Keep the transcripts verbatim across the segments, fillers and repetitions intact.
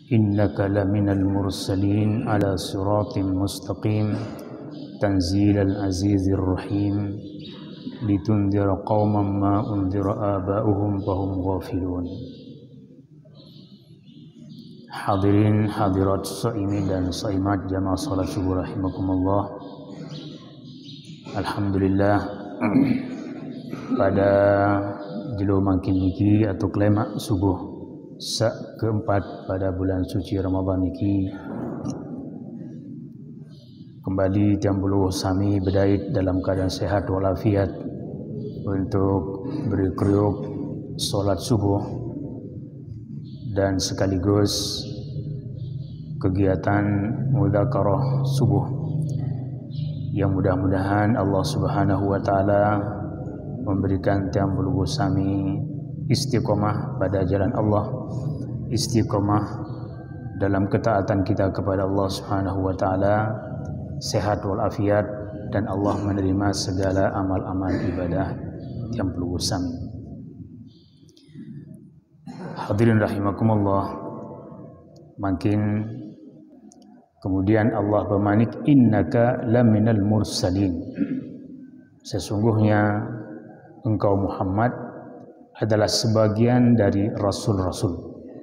innaka laminal mursalin ala siratim mustaqim tanzilal azizir rahim litundira qauman ma undira aba'uhum fahum ghafilun. Hadirin hadirat saimin dan saimat jamaah salat subuh rahimakumullah. Alhamdulillah pada jelo makin niki atau klemak subuh sa keempat pada bulan suci Ramadan niki kembali tiang buluh sami berdait dalam keadaan sehat walafiat untuk berkriuk solat subuh dan sekaligus kegiatan mudzakarah subuh yang mudah-mudahan Allah Subhanahu wa taala memberikan tiang buluh sami istiqomah pada jalan Allah, istiqomah dalam ketaatan kita kepada Allah Subhanahu wa taala, sehat walafiat, dan Allah menerima segala amal-amal ibadah yang perlu sami. Hadirin rahimakumullah, makin kemudian Allah bermanik innaka laminal mursalin, sesungguhnya engkau Muhammad adalah sebagian dari rasul-rasul.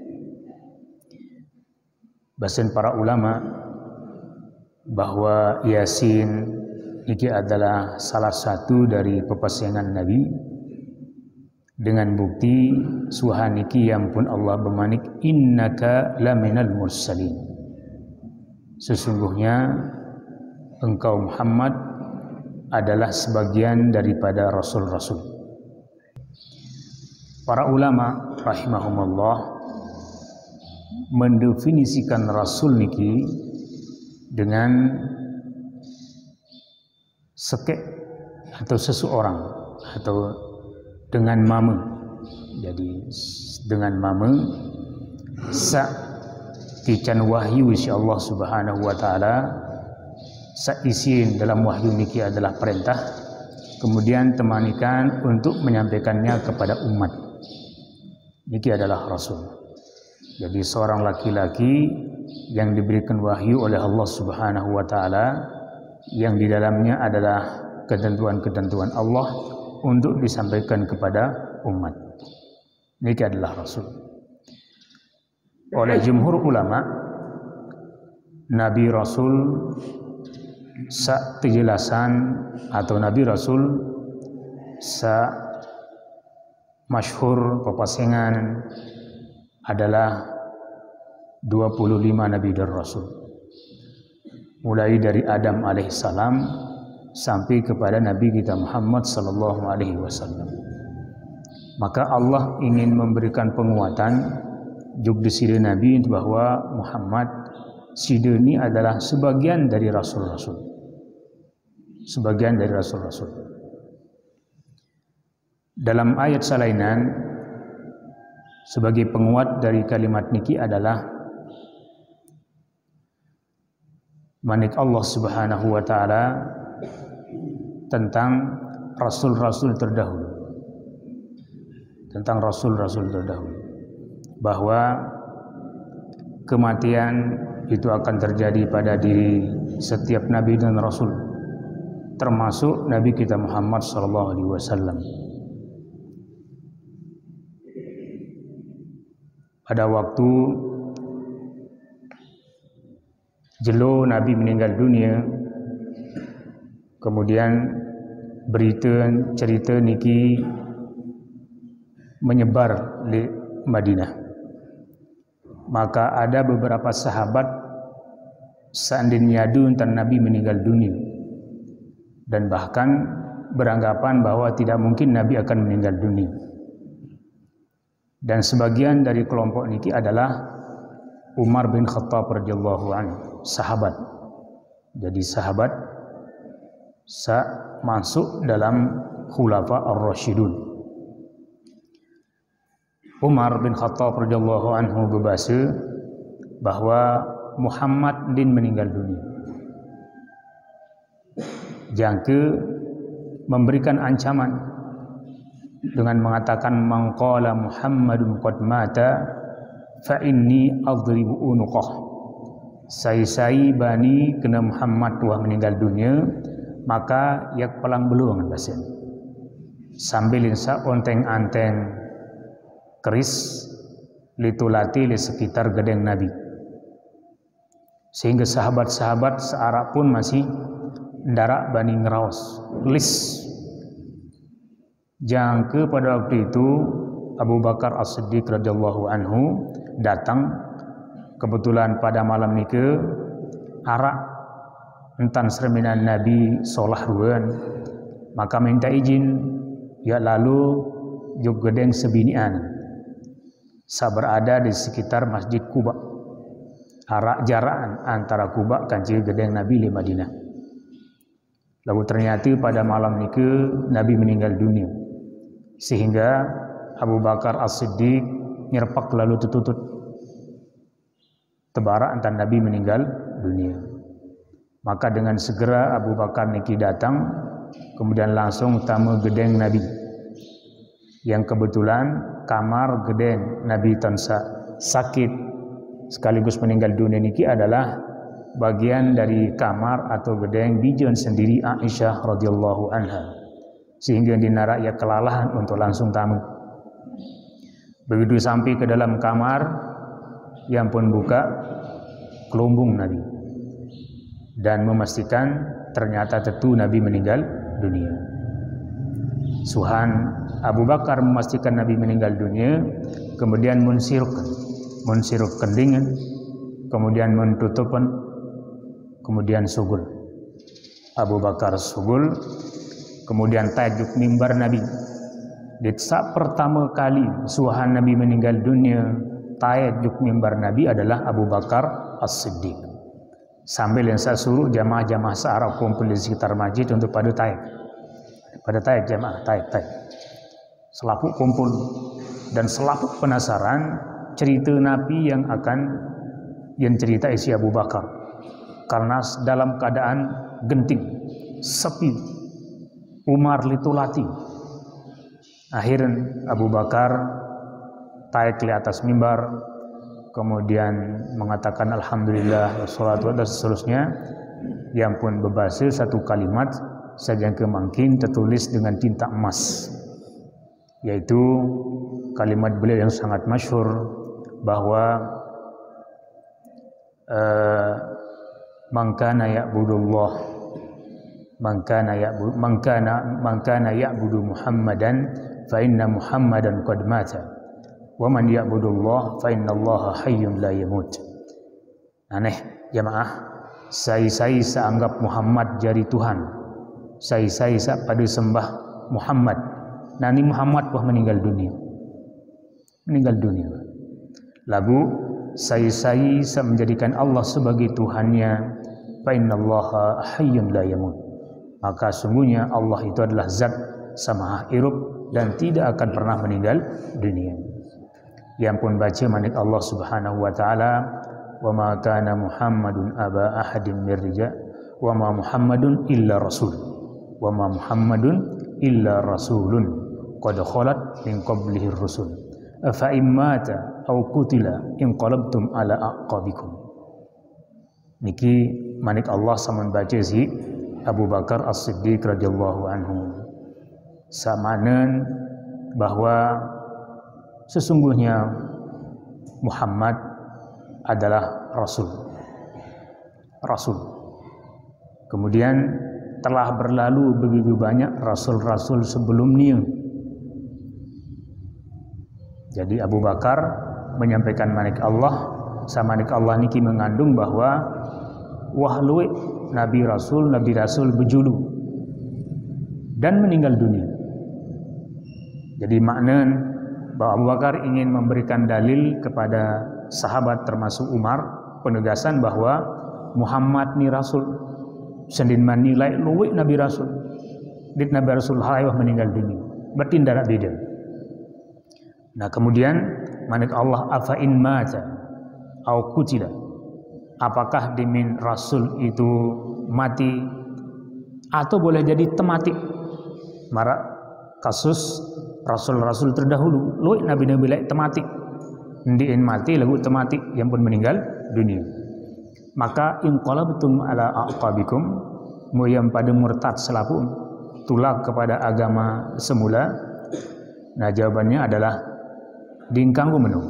Bahasan para ulama bahwa Yasin ini adalah salah satu dari pepasengan Nabi dengan bukti suhaniki yang pun Allah bermanik innaka laminal mursalin, sesungguhnya engkau Muhammad adalah sebagian daripada rasul-rasul. Para ulama rahimahumullah mendefinisikan rasul niki dengan sekek atau seseorang atau dengan mame. Jadi dengan mame sa kican wahyu insyaallah Subhanahu wa taala, sa isin dalam wahyu niki adalah perintah, kemudian temanikan untuk menyampaikannya kepada umat. Niki adalah rasul. Jadi seorang laki-laki yang diberikan wahyu oleh Allah Subhanahu wa taala yang di dalamnya adalah ketentuan-ketentuan Allah untuk disampaikan kepada umat. Niki adalah rasul. Oleh jumhur ulama, nabi rasul sa kejelasan atau nabi rasul sa masyhur pepasengan adalah dua puluh lima nabi dan rasul, mulai dari Adam alaihissalam sampai kepada Nabi kita Muhammad sallallahu alaihi wasallam. Maka Allah ingin memberikan penguatan juk di sini Nabi bahwa Muhammad sideni adalah sebagian dari rasul-rasul, sebagian dari rasul-rasul. Dalam ayat salainan sebagai penguat dari kalimat niki adalah manik Allah Subhanahu wa taala tentang rasul-rasul terdahulu, tentang rasul-rasul terdahulu, bahwa kematian itu akan terjadi pada diri setiap nabi dan rasul, termasuk Nabi kita Muhammad sallallahu alaihi wasallam. Pada waktu jelo Nabi meninggal dunia, kemudian berita cerita niki menyebar di Madinah. Maka ada beberapa sahabat seandainya nyadu tentang Nabi meninggal dunia, dan bahkan beranggapan bahwa tidak mungkin Nabi akan meninggal dunia. Dan sebagian dari kelompok niki adalah Umar bin Khattab radhiyallahu anhu, sahabat. Jadi sahabat sa masuk dalam khulafa ar-rasyidun. Umar bin Khattab radhiyallahu anhu berbahasa bahwa Muhammad din meninggal dunia. Jangka memberikan ancaman dengan mengatakan mangqala Muhammadun qad mata fa inni adribu unuqah, sai-sai bani kena Muhammad tuah meninggal dunia, maka yak pelang beluang basen sambil insa onteng anteng keris litulati di sekitar gedeng Nabi, sehingga sahabat-sahabat searah pun masih ndarak bani ngeraos lis. Jangke pada waktu itu Abu Bakar As-Siddiq radhiyallahu anhu datang kebetulan pada malam nike arak entan serminan Nabi solah ruan, maka minta izin ya lalu juk gedeng sebinian sa berada di sekitar Masjid Quba, arak jaraan antara Quba kanci gedeng Nabi di Madinah. Lalu ternyata pada malam nike Nabi meninggal dunia, sehingga Abu Bakar As-Siddiq nyerpak lalu tututut tebara antar Nabi meninggal dunia. Maka dengan segera Abu Bakar niki datang, kemudian langsung tamu gedeng Nabi, yang kebetulan kamar gedeng Nabi tansa sakit sekaligus meninggal dunia niki adalah bagian dari kamar atau gedeng bijen sendiri Aisyah radhiyallahu anha, sehingga dinarak ia kelalahan untuk langsung tamu. Begitu sampai ke dalam kamar, yang pun buka kelumbung Nabi dan memastikan ternyata tentu Nabi meninggal dunia. Suhan Abu Bakar memastikan Nabi meninggal dunia, kemudian mensiruk mensiruk kendingan, kemudian mentutupan, kemudian sugul. Abu Bakar sugul, kemudian tajuk mimbar Nabi. Di saat pertama kali suhan Nabi meninggal dunia, tajuk mimbar Nabi adalah Abu Bakar As-Siddiq. Sambil yang saya suruh jamaah-jamaah searah kumpul di sekitar masjid untuk pada tajuk, pada tajuk jamaah tajuk tajuk. Selapuk kumpul dan selapuk penasaran cerita Nabi yang akan yang cerita isi Abu Bakar, karena dalam keadaan genting, sepi, Umar litulati. Akhirnya Abu Bakar taik di atas mimbar, kemudian mengatakan Alhamdulillah wassalatu dan seterusnya, yang pun berbahasa satu kalimat saja kemangkin tertulis dengan tinta emas, yaitu kalimat beliau yang sangat masyhur bahwa uh, mangkana ya'budullah mangkana ya'bud mangkana mangkana ya'budu Muhammadan fa inna Muhammadan qad mata wa man ya'budullah fa innallaha hayyun la yamut. Aneh jamaah, sai-sai seanggap Muhammad jari Tuhan, sai-sai pada sembah Muhammad, nani Muhammad wah meninggal dunia meninggal dunia lagu sai-sai menjadikan Allah sebagai Tuhannya, fa innallaha hayyun la yamut, maka sungguhnya Allah itu adalah zat samaha hirup dan tidak akan pernah meninggal dunia. Yang pun baca manik Allah Subhanahu wa taala, wa ma kana Muhammadun aba ahadin mir rijal wa ma Muhammadun illa rasul wa ma Muhammadun illa rasulun qad khalat min qablihi rusul afa immata aw qutila inqalabtum ala aqabikum. Niki manik Allah saman baca si Abu Bakar As-Siddiq radhiyallahu anhu samanen bahwa sesungguhnya Muhammad adalah Rasul. Rasul. Kemudian telah berlalu begitu banyak Rasul-Rasul sebelumnya. Jadi Abu Bakar menyampaikan manik Allah, sama manik Allah niki mengandung bahwa wahluwe Nabi Rasul, Nabi Rasul berjulu dan meninggal dunia. Jadi makna bahwa Abu Bakar ingin memberikan dalil kepada sahabat termasuk Umar, penegasan bahwa Muhammad ni Rasul, sendin menilai luwih Nabi Rasul, dit Nabi Rasul hayah meninggal dunia, berarti tidak beda. Nah kemudian manik Allah afa in mata au kutila, apakah dimin Rasul itu mati atau boleh jadi temati. Mara kasus Rasul-Rasul terdahulu, luwih Nabi-Nabi lain temati. ndiin mati lagu temati yang pun meninggal dunia. Maka inqalabtum ala aqabikum, muyam pada murtad selaku tulak kepada agama semula. Nah jawabannya adalah dingkang menu.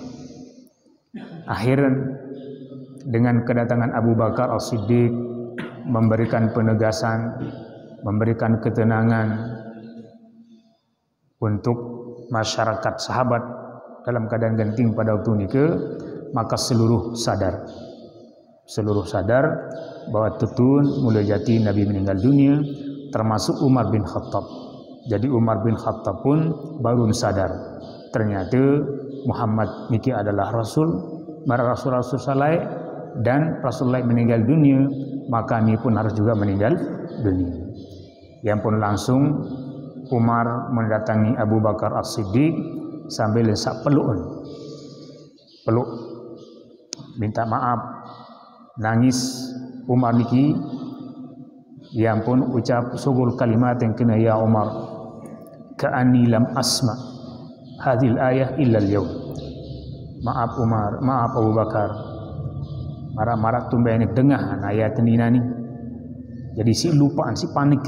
Akhir dengan kedatangan Abu Bakar As-Siddiq memberikan penegasan, memberikan ketenangan untuk masyarakat sahabat dalam keadaan genting pada waktu itu, maka seluruh sadar. Seluruh sadar bahwa tutun mulai jati Nabi meninggal dunia, termasuk Umar bin Khattab. Jadi Umar bin Khattab pun baru sadar ternyata Muhammad niki adalah Rasul, para Rasul-Rasul saleh, dan Rasulullah meninggal dunia, maka ini pun harus juga meninggal dunia. Yang pun langsung Umar mendatangi Abu Bakar As-Siddiq sambil lesak peluk, peluk, minta maaf, nangis. Umar niki yang pun ucap sugul kalimat yang kena, ya Umar, ka'ani lam asma hadhil ayah illa al-yawm. Maaf Umar, maaf Abu Bakar, marah-marah tumbai ini dengar ayat ini nani. Jadi si lupaan, si panik.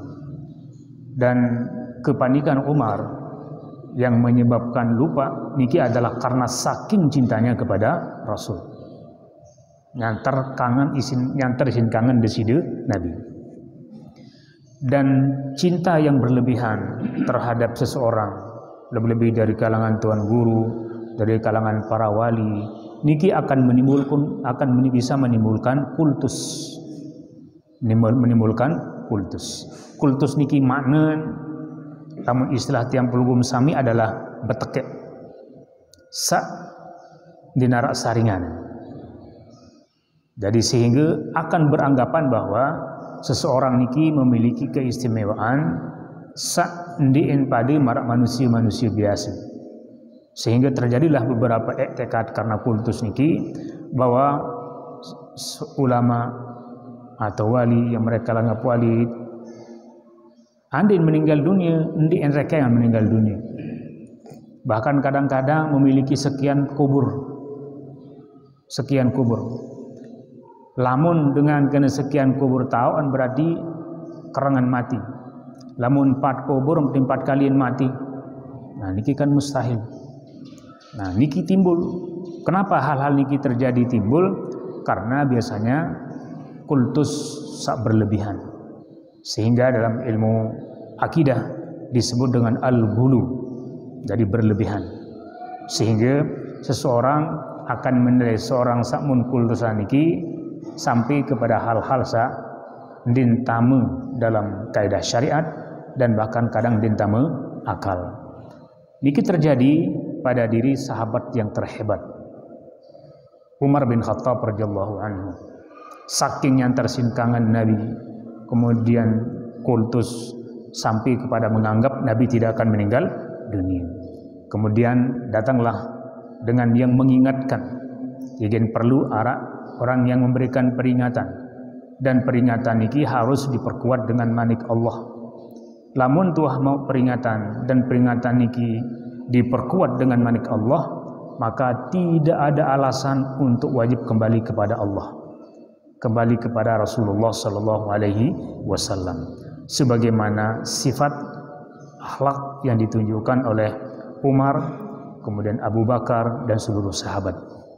Dan kepanikan Umar yang menyebabkan lupa niki adalah karena saking cintanya kepada Rasul. Nyantar kangen isin, nyantar isin kangen deside Nabi. Dan cinta yang berlebihan terhadap seseorang, lebih-lebih dari kalangan tuan guru, dari kalangan para wali, niki akan menimbulkan, akan bisa menimbulkan kultus, menimbulkan kultus. Kultus niki makna, namun istilah tiang pelugum sami adalah betekek, sak dinarak saringan. Jadi sehingga akan beranggapan bahwa seseorang niki memiliki keistimewaan sak ndiin pada marak manusia-manusia biasa. Sehingga terjadilah beberapa iktikad karena kultus niki bahwa ulama atau wali yang mereka anggap wali andin meninggal dunia, ndiin mereka yang meninggal dunia. Bahkan kadang-kadang memiliki sekian kubur, sekian kubur. Lamun dengan kena sekian kubur tauan berarti kerangan mati. Lamun empat kubur empat kalian mati. Nah niki kan mustahil. Nah niki timbul. Kenapa hal-hal niki terjadi timbul? Karena biasanya kultus sak berlebihan. Sehingga dalam ilmu akidah disebut dengan al-ghulu. Jadi berlebihan. Sehingga seseorang akan menilai seorang sakmun kultusan niki sampai kepada hal-hal sa dintame dalam kaidah syariat dan bahkan kadang dintame akal. Niki terjadi pada diri sahabat yang terhebat Umar bin Khattab radhiyallahu anhu. Saking yang tersinkangan Nabi, kemudian kultus sampai kepada menganggap Nabi tidak akan meninggal dunia. Kemudian datanglah dengan yang mengingatkan, jadi perlu arak orang yang memberikan peringatan, dan peringatan niki harus diperkuat dengan manik Allah. Lamun tuah mau peringatan dan peringatan niki diperkuat dengan manik Allah, maka tidak ada alasan untuk wajib kembali kepada Allah, kembali kepada Rasulullah sallallahu alaihi wasallam, sebagaimana sifat akhlak yang ditunjukkan oleh Umar, kemudian Abu Bakar dan seluruh sahabat.